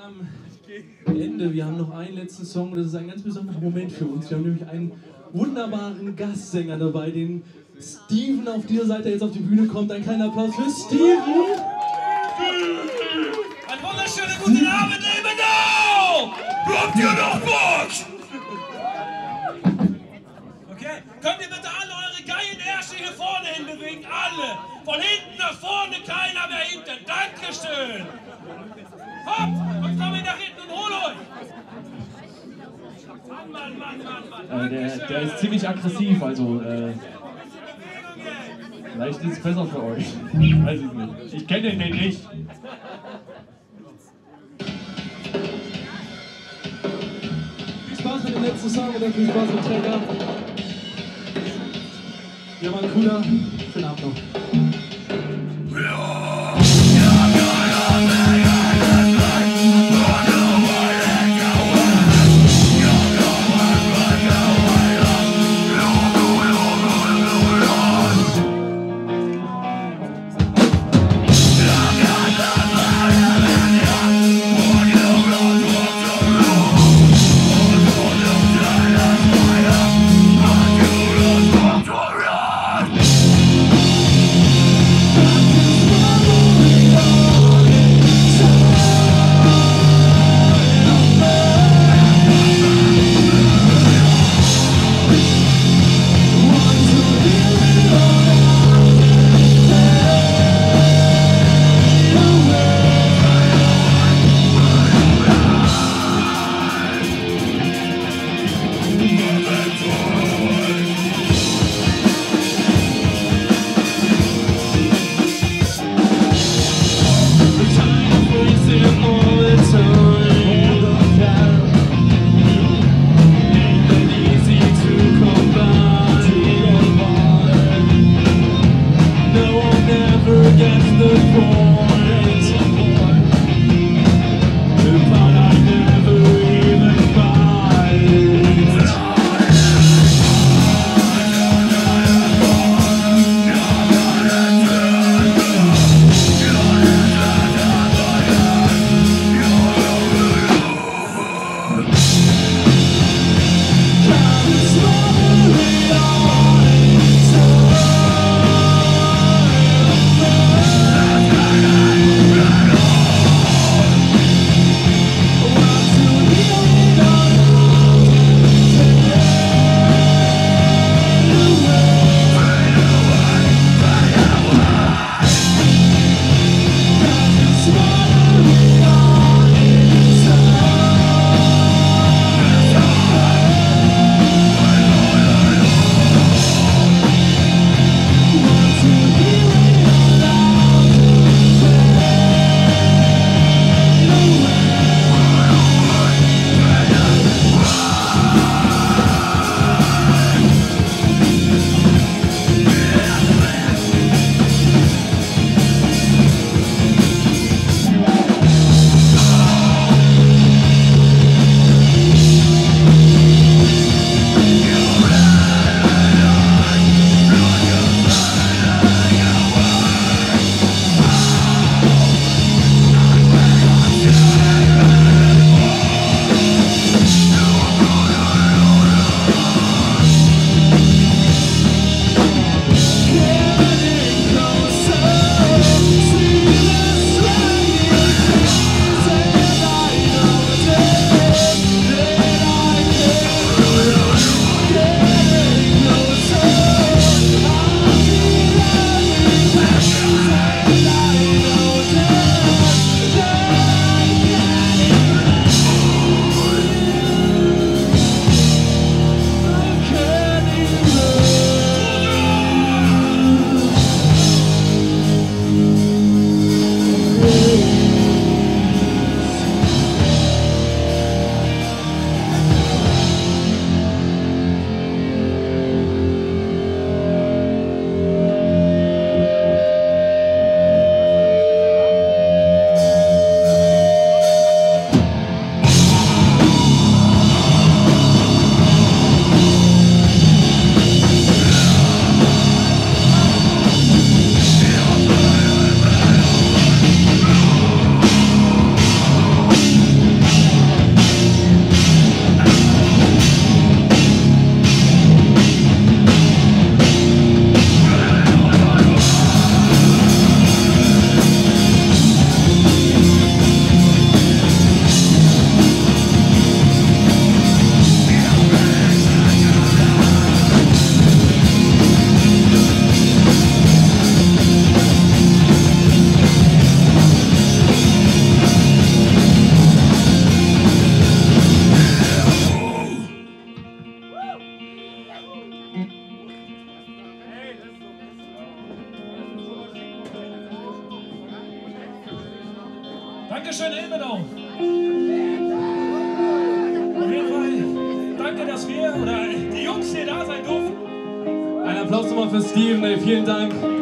am Ende. Wir haben noch einen letzten Song und das ist ein ganz besonderer Moment für uns. Wir haben nämlich einen wunderbaren Gastsänger dabei, den Steven auf dieser Seite jetzt auf die Bühne kommt. Ein kleiner Applaus für Steven! Einen wunderschönen guten Abend, Ilmenau! Habt ihr noch Bock? Okay, könnt ihr bitte alle eure geilen Ärsche hier vorne hin bewegen? Alle! Von hinten nach vorne, keiner mehr hinten. Dankeschön! Hopp! Und komm nach hinten und hol euch! Mann. Der ist ziemlich aggressiv, also vielleicht ist es besser für euch. Weiß ich nicht. Ich kenne den nicht. Viel Spaß mit dem letzten Song und dann viel Spaß mit Träger. Ja, war ein cooler. Schönen Abend noch. Dankeschön, Ilmenau. Auf jeden Fall, danke, dass wir oder die Jungs hier da sein durften. Ein Applaus nochmal für Steven, ey, vielen Dank.